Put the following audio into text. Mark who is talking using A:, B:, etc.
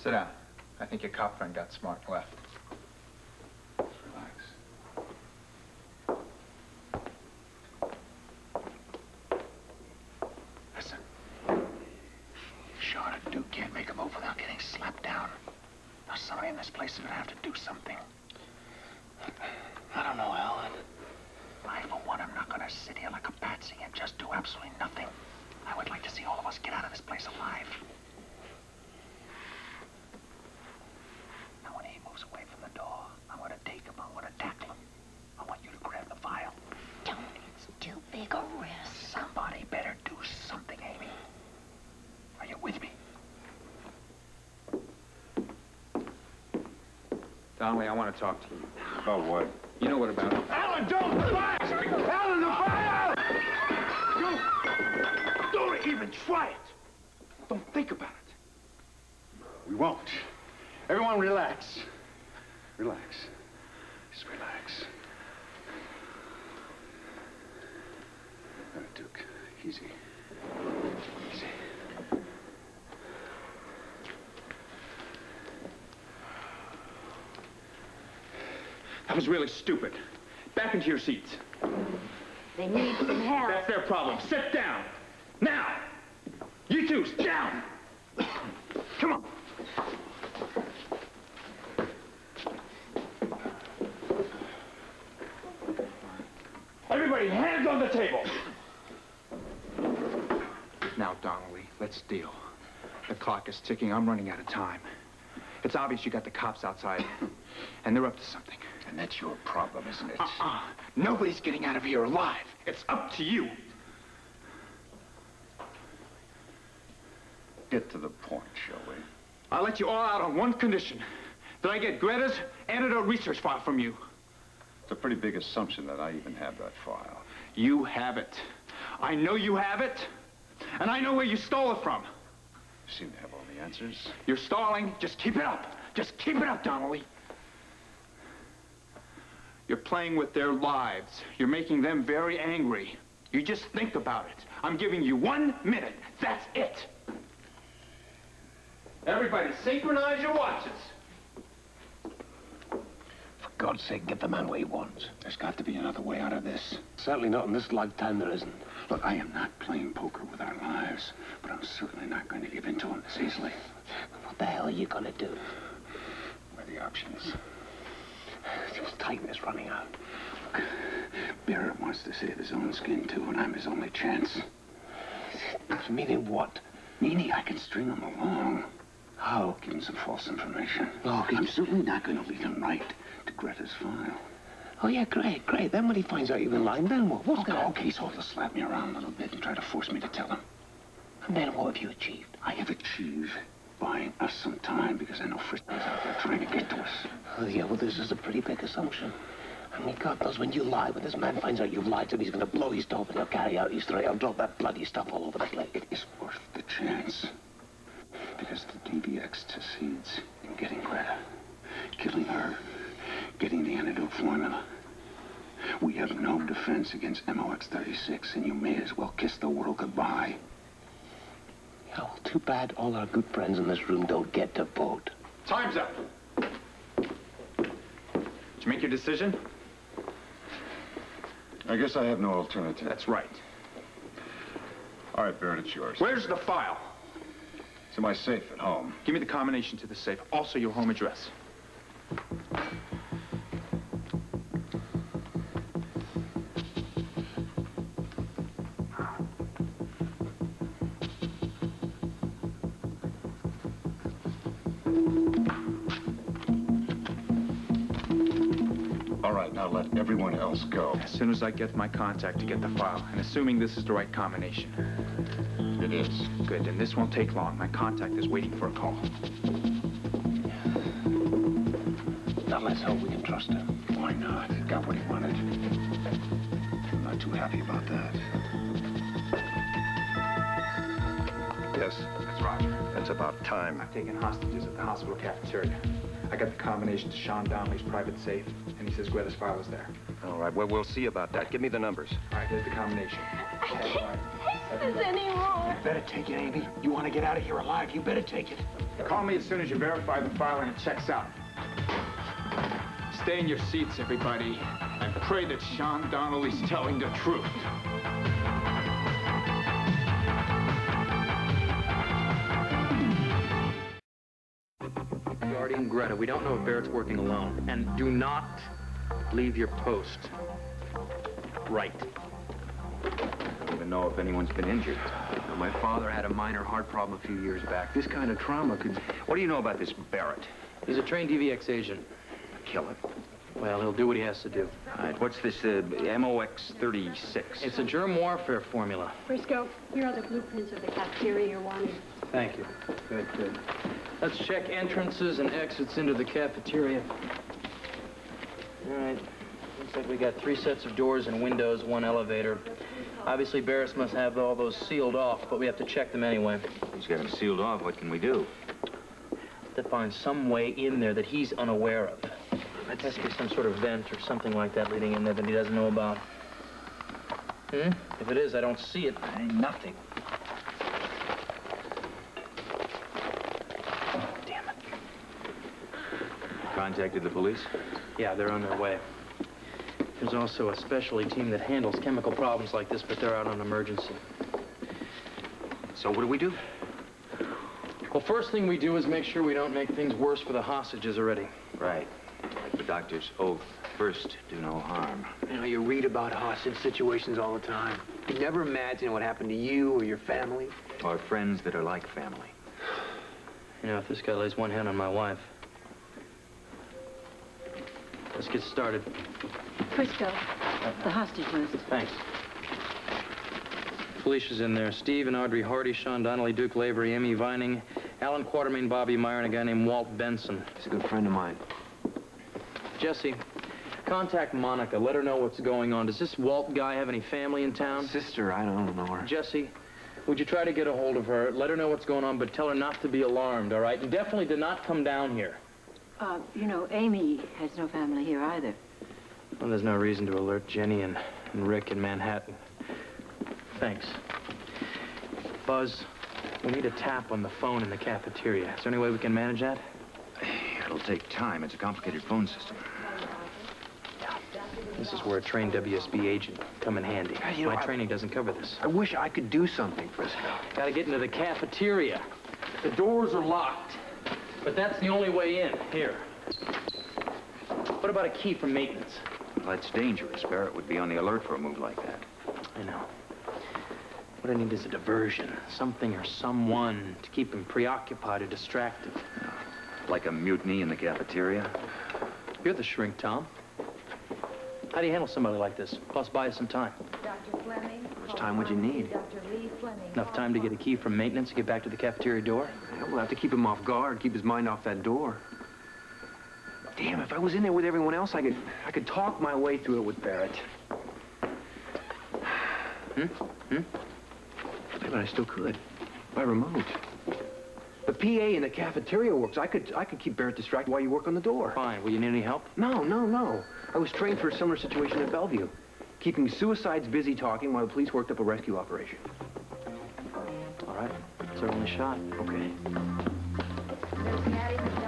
A: Sit down. I think your cop friend got smart and left.
B: Relax. Listen. Sure, a dude can't make a move without getting slapped down. Now, somebody in this place is gonna have to do something.
C: I don't know, Alan.
B: I, for one, am not gonna sit here like a patsy and just do absolutely nothing. I would like to see all of us get out of this place alive. Now, when he moves away from the door, I'm gonna take him, I wanna tackle him. I want you to grab the file.
D: Don't, it's too big a risk.
B: Somebody better do something, Amy. Are you with me?
A: Donnelly, I want to talk to you.
E: About what?
A: You know what about it.
E: Alan, don't fire! Alan, the fire! You don't even try it. Don't think about it. We won't. Everyone relax. Relax. Just relax. Duke, easy. Easy.
A: That was really stupid. Back into your seats.
D: They need some help.
A: That's their problem. Sit down. Now! You two, down! Come on. Everybody, hands on the table. Now, Donnelly, let's deal. The clock is ticking. I'm running out of time. It's obvious you got the cops outside, and they're up to something.
B: And that's your problem, isn't it?
A: Nobody's getting out of here alive. It's up to you.
E: Get to the point, shall we?
A: I'll let you all out on one condition. That I get Greta's antidote research file from you.
E: It's a pretty big assumption that I even have that file.
A: You have it. I know you have it. And I know where you stole it from.
E: You seem to have all the answers.
A: You're stalling. Just keep it up. Just keep it up, Donnelly. You're playing with their lives. You're making them very angry. You just think about it. I'm giving you 1 minute. That's it. Everybody, synchronize your watches.
B: For God's sake, get the man what he wants. There's got to be another way out of this.
C: Certainly not in this lifetime, there isn't.
B: Look, I am not playing poker with our lives, but I'm certainly not going to give in to him this easily.
C: What the hell are you gonna do?
B: What are the options?
C: Time is running out.
B: Barrett wants to save his own skin, too, and I'm his only chance.
C: Meaning what?
B: Meaning I can string him along.
C: How?
B: Give him some false information.
C: Oh,
B: I'm certainly not going to lead him right to Greta's file.
C: Oh, yeah, great, great. Then when he finds out you've been lying, then what? What's that?
B: Okay, so he'll slap me around a little bit and try to force me to tell him.
C: And then what have you achieved?
B: I have achieved buying us some time because I know Frisco's out there trying to get to us.
C: Oh, yeah, well, this is a pretty big assumption. I mean, God knows when you lie, when this man finds out you've lied to him, he's going to blow his top and he'll carry out his threat. He'll drop that bloody stuff all over the place.
B: It is worth the chance. Because the DBX succeeds in getting Greta, killing her, getting the antidote formula. We have no defense against MOX-36, and you may as well kiss the world goodbye.
C: Yeah, well, too bad all our good friends in this room don't get to vote.
A: Time's up. Did you make your decision?
E: I guess I have no alternative.
A: That's right.
E: All right, Barrett, it's yours.
A: Where's the file?
E: It's in my safe at home.
A: Give me the combination to the safe. Also your home address.
E: All right, now let everyone else go.
A: As soon as I get my contact to get the file, and assuming this is the right combination.
E: It is.
A: Good, and this won't take long. My contact is waiting for a call.
C: Now let's hope we can trust him.
B: Why not? Got what he wanted. I'm not too happy about that.
E: Yes,
A: That's Roger.
E: that's about time.
A: I've taken hostages at the hospital cafeteria. I got the combination to Sean Donnelly's private safe, and he says Greta's file is there.
F: All right, well, we'll see about that. Give me the numbers.
A: All right, there's the combination.
D: I can't take this anymore.
C: better take it, Amy. You want to get out of here alive, you better take it.
A: Call me as soon as you verify the file and it checks out. Stay in your seats, everybody, and pray that Sean Donnelly's telling the truth.
F: Guardian Greta, we don't know if Barrett's working alone. And do not leave your post. Right.
B: I don't even know if anyone's been injured.
G: Now, my father had a minor heart problem a few years back. This kind of trauma could...
B: What do you know about this Barrett?
F: He's a trained DVX agent.
B: Kill him.
F: Well, he'll do what he has to do.
B: All right, what's this MOX-36?
F: It's a germ warfare formula.
D: Frisco, here are the blueprints of the cafeteria you're wanting.
F: Thank you. Good, good. Let's check entrances and exits into the cafeteria. All right. Looks like we got 3 sets of doors and windows, 1 elevator. Obviously, Barris must have all those sealed off, but we have to check them anyway.
B: He's got them sealed off. What can we do?
F: To find some way in there that he's unaware of. There has to be some sort of vent or something like that leading in there that he doesn't know about. If it is, I don't see it.
B: Ain't nothing.
F: Damn it.
B: Contacted the police?
F: Yeah, they're on their way. There's also a specialty team that handles chemical problems like this, but they're out on emergency.
B: So what do we do?
F: Well, first thing we do is make sure we don't make things worse for the hostages already.
B: Right. Like the doctor's oath. First, do no harm.
G: You know, you read about hostage situations all the time. You never imagine what happened to you or your family.
B: Or friends that are like family.
F: You know, if this guy lays one hand on my wife. Let's get started.
D: Frisco, the hostage list.
F: Thanks. Felicia's in there. Steve and Audrey Hardy, Sean Donnelly, Duke Lavery, Emmy Vining, Alan Quatermain, Bobby Meyer, and a guy named Walt Benson.
G: He's a good friend of mine.
F: Jesse, contact Monica. Let her know what's going on. Does this Walt guy have any family in town?
G: Sister, I don't know her.
F: Jesse, would you try to get a hold of her? Let her know what's going on, but tell her not to be alarmed, all right? And definitely do not come down here.
D: You know, Amy has no family here either.
F: Well, there's no reason to alert Jenny and Rick in Manhattan. Thanks. Buzz, we need a tap on the phone in the cafeteria. Is there any way we can manage that?
B: It'll take time. It's a complicated phone system.
F: Yeah. This is where a trained WSB agent come in handy.
G: You know,
F: My training doesn't cover this.
G: I wish I could do something, Frisco.
F: Gotta get into the cafeteria. The doors are locked. But that's the only way in. Here. What about a key from maintenance?
B: Well, that's dangerous. Barrett would be on the alert for a move like that.
F: I know. What I need is a diversion. Something or someone to keep him preoccupied or distracted.
B: Like a mutiny in the cafeteria?
F: You're the shrink, Tom. How do you handle somebody like this? Plus, buy us some time.
D: Dr. Fleming.
G: How much time would you need?
D: Dr. Lee Fleming.
F: Enough time to get a key from maintenance and get back to the cafeteria door?
G: Yeah, we'll have to keep him off guard, keep his mind off that door. Damn, if I was in there with everyone else, I could talk my way through it with Barrett. Yeah, but I still could. By remote. The PA in the cafeteria works. I could keep Barrett distracted while you work on the door.
F: Fine. Will you need any help?
G: No. I was trained for a similar situation at Bellevue. Keeping suicides busy talking while the police worked up a rescue operation.
F: All right. It's our only shot.
G: Okay.
D: There's Hattie.